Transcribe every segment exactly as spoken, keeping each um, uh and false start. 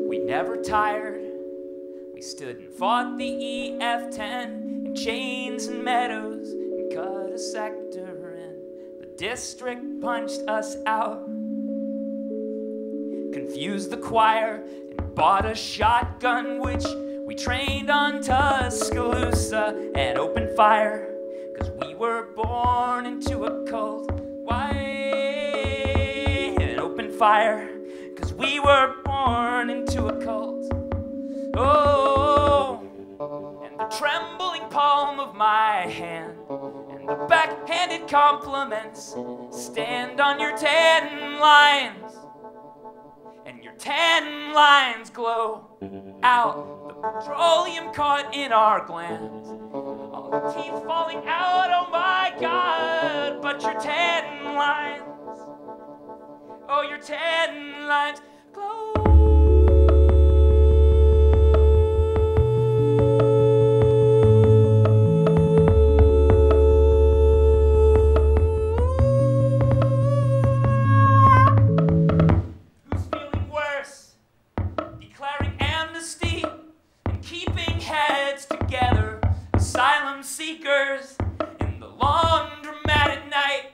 We never tired. We stood and fought the E F ten in chains and meadows and cut a sector in. The district punched us out, confused the choir, and bought a shotgun which we trained on Tuscaloosa and opened fire, cause we were born into a cult. Why? And opened fire, cause we were born into a cult. Oh, and the trembling palm of my hand and the backhanded compliments stand on your ten lines, and your ten lines glow out. The petroleum caught in our glands, all the teeth falling out, oh my God. But your ten lines, oh your ten lines glow. Who's feeling worse? Declaring amnesty and keeping heads together. Asylum seekers in the long dramatic night.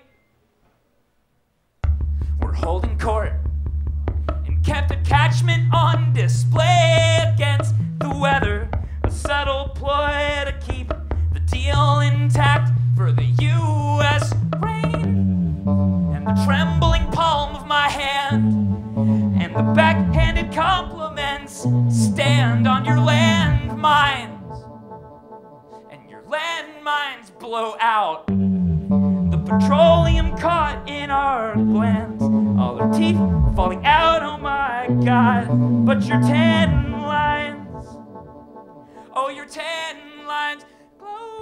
We're holding court and kept a catchment on display against the weather. A subtle ploy to keep the deal intact for the U S rain. And the trembling palm of my hand and the backhanded compliments stand on your landmines, and your landmines blow out. The petroleum caught in our glands, all our teeth falling out, oh my God. But your ten lines, oh your ten lines glow.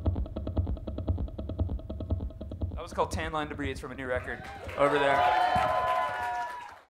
That was called Tanline Debris. It's from a new record over there.